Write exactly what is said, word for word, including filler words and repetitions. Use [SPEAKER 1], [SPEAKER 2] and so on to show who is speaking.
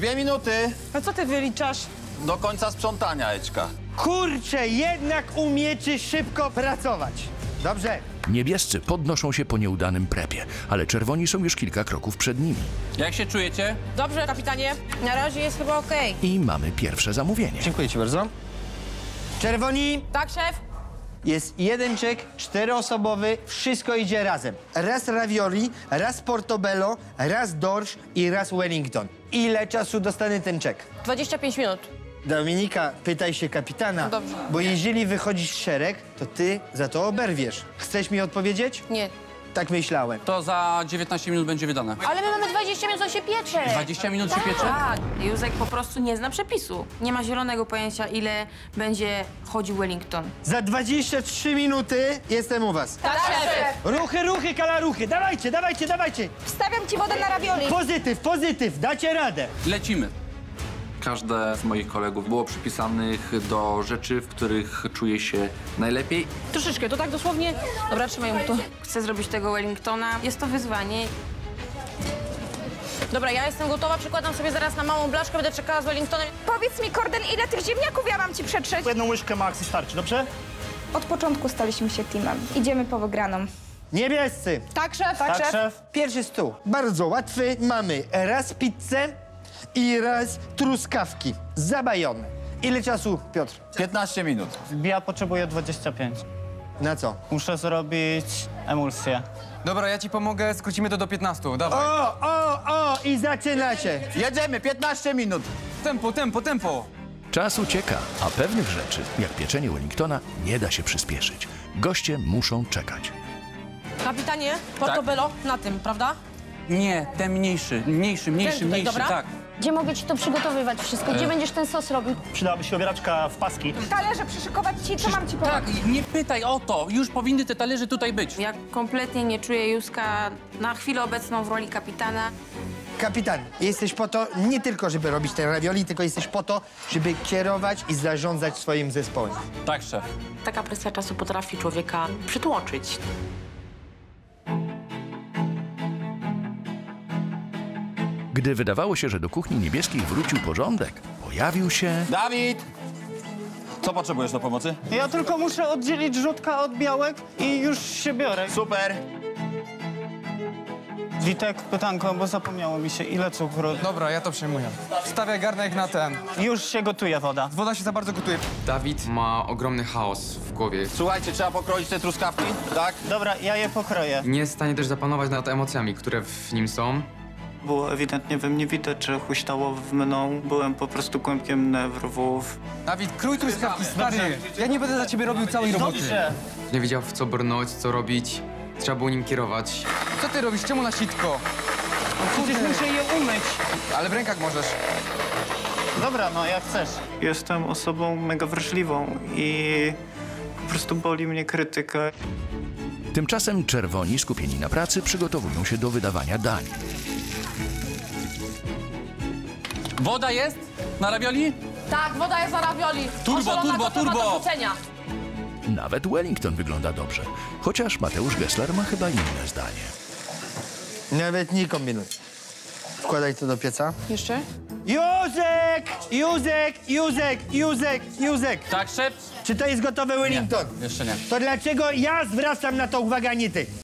[SPEAKER 1] Dwie minuty
[SPEAKER 2] No co ty wyliczasz?
[SPEAKER 1] do końca sprzątania, Eczka.
[SPEAKER 3] Kurczę, jednak umiecie szybko pracować. Dobrze.
[SPEAKER 4] Niebiescy podnoszą się po nieudanym prepie, ale czerwoni są już kilka kroków przed nimi.
[SPEAKER 5] Jak się czujecie?
[SPEAKER 2] Dobrze, kapitanie. Na razie jest chyba okej.
[SPEAKER 4] I mamy pierwsze zamówienie.
[SPEAKER 3] Dziękuję ci bardzo. Czerwoni,
[SPEAKER 2] Tak, szef?
[SPEAKER 3] jest jeden czek, czteroosobowy, wszystko idzie razem. Raz ravioli, raz portobello, raz dorsz i raz Wellington. Ile czasu dostanie ten czek?
[SPEAKER 2] dwadzieścia pięć minut.
[SPEAKER 3] Dominika, pytaj się kapitana,
[SPEAKER 2] Dobrze.
[SPEAKER 3] bo jeżeli wychodzisz z szereg, to ty za to oberwiesz. Chcesz mi odpowiedzieć?
[SPEAKER 2] Nie.
[SPEAKER 3] Tak myślałem.
[SPEAKER 5] To za dziewiętnaście minut będzie wydane.
[SPEAKER 2] Ale my mamy dwadzieścia minut, on się piecze.
[SPEAKER 5] dwadzieścia minut się piecze?
[SPEAKER 6] Tak, Józek po prostu nie zna przepisu. Nie ma zielonego pojęcia, ile będzie chodził Wellington.
[SPEAKER 3] Za dwadzieścia trzy minuty jestem u was.
[SPEAKER 2] Tak, szef.
[SPEAKER 3] Ruchy, ruchy, kalaruchy, dawajcie, dawajcie, dawajcie.
[SPEAKER 2] Wstawiam ci wodę na ravioli.
[SPEAKER 3] Pozytyw, pozytyw, dacie radę.
[SPEAKER 5] Lecimy.
[SPEAKER 7] Każde z moich kolegów było przypisanych do rzeczy, w których czuje się najlepiej.
[SPEAKER 2] Troszeczkę, to tak dosłownie. Dobra, trzymaj mu tu.
[SPEAKER 6] Chcę zrobić tego Wellingtona. Jest to wyzwanie.
[SPEAKER 2] Dobra, ja jestem gotowa, przykładam sobie zaraz na małą blaszkę, będę czekała z Wellingtonem.
[SPEAKER 8] Powiedz mi, Korden, ile tych ziemniaków ja mam ci przetrzeć?
[SPEAKER 9] Jedną łyżkę max i starczy, dobrze?
[SPEAKER 8] Od początku staliśmy się teamem. Idziemy po wygraną.
[SPEAKER 3] Niebiescy.
[SPEAKER 2] Tak, szef?
[SPEAKER 9] Tak, szef.
[SPEAKER 3] Pierwszy stół. Bardzo łatwy. Mamy raz pizzę i raz truskawki. Zabajone. Ile czasu, Piotr?
[SPEAKER 1] piętnaście minut.
[SPEAKER 9] Ja potrzebuję dwadzieścia pięć.
[SPEAKER 3] Na co?
[SPEAKER 9] Muszę zrobić emulsję.
[SPEAKER 10] Dobra, ja ci pomogę, skrócimy to do piętnastu, dawaj.
[SPEAKER 3] O, o, o! I zaczynacie.
[SPEAKER 1] Jedziemy, piętnaście minut.
[SPEAKER 10] Tempo, tempo, tempo!
[SPEAKER 4] Czas ucieka, a pewnych rzeczy, jak pieczenie Wellingtona, nie da się przyspieszyć. Goście muszą czekać.
[SPEAKER 2] Kapitanie, portobello na tym, prawda?
[SPEAKER 5] Nie, ten mniejszy, mniejszy, mniejszy,
[SPEAKER 2] Ten tutaj,
[SPEAKER 5] mniejszy,
[SPEAKER 2] dobra?
[SPEAKER 5] tak.
[SPEAKER 11] Gdzie mogę ci to przygotowywać wszystko? Gdzie będziesz ten sos robił?
[SPEAKER 9] Przydałaby się obieraczka w paski.
[SPEAKER 8] Talerze przyszykować ci, co mam ci pomóc?
[SPEAKER 5] Tak, nie pytaj o to, już powinny te talerze tutaj być.
[SPEAKER 6] Ja kompletnie nie czuję Józka na chwilę obecną w roli kapitana.
[SPEAKER 3] Kapitan, jesteś po to nie tylko, żeby robić te ravioli, tylko jesteś po to, żeby kierować i zarządzać swoim zespołem.
[SPEAKER 5] Tak, szef.
[SPEAKER 6] Taka presja czasu potrafi człowieka przytłoczyć.
[SPEAKER 4] Gdy wydawało się, że do kuchni niebieskiej wrócił porządek, pojawił się...
[SPEAKER 1] Dawid! Co potrzebujesz do pomocy?
[SPEAKER 9] Ja tylko muszę oddzielić żółtka od białek i już się biorę.
[SPEAKER 1] Super.
[SPEAKER 9] Witek, pytanko, bo zapomniało mi się, ile cukru.
[SPEAKER 10] Dobra, ja to przejmuję. Wstawiaj garnek na ten.
[SPEAKER 9] Już się gotuje woda.
[SPEAKER 10] Woda się za bardzo gotuje.
[SPEAKER 12] Dawid ma ogromny chaos w głowie.
[SPEAKER 1] Słuchajcie, trzeba pokroić te truskawki, tak?
[SPEAKER 9] Dobra, ja je pokroję.
[SPEAKER 12] Nie jest w stanie też zapanować nad emocjami, które w nim są.
[SPEAKER 9] Było ewidentnie we mnie widać, że huśtało w mną. Byłem po prostu kłębkiem nerwów.
[SPEAKER 10] Dawid, krój truskawki, stary. Ja nie będę za ciebie robił całej roboty.
[SPEAKER 9] Dobrze.
[SPEAKER 12] Nie wiedział, w co brnąć, co robić. Trzeba było nim kierować.
[SPEAKER 10] Co ty robisz? Czemu na sitko?
[SPEAKER 9] Przecież muszę je umyć.
[SPEAKER 10] Ale w rękach możesz.
[SPEAKER 9] Dobra, no jak chcesz. Jestem osobą mega wrażliwą i po prostu boli mnie krytyka.
[SPEAKER 4] Tymczasem czerwoni, skupieni na pracy, przygotowują się do wydawania dań.
[SPEAKER 5] Woda jest na ravioli?
[SPEAKER 2] Tak, woda jest na ravioli.
[SPEAKER 5] Turbo,
[SPEAKER 2] Osolona,
[SPEAKER 5] turbo,
[SPEAKER 2] gotowa
[SPEAKER 5] turbo.
[SPEAKER 2] do rzucenia.
[SPEAKER 4] Nawet Wellington wygląda dobrze, chociaż Mateusz Gessler ma chyba inne zdanie.
[SPEAKER 3] Nawet nie kombinuj. Wkładaj to do pieca.
[SPEAKER 2] Jeszcze?
[SPEAKER 3] Józek! Józek! Józek! Józek! Józek!
[SPEAKER 5] Tak, szef?
[SPEAKER 3] Czy to jest gotowe Wellington?
[SPEAKER 5] Jeszcze nie.
[SPEAKER 3] To dlaczego ja zwracam na to uwagę, a nie ty?